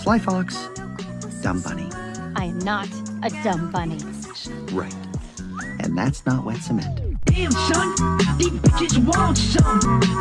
Sly Fox, dumb bunny. I am not a dumb bunny. Right. And that's not wet cement. Damn, son, these bitches want some.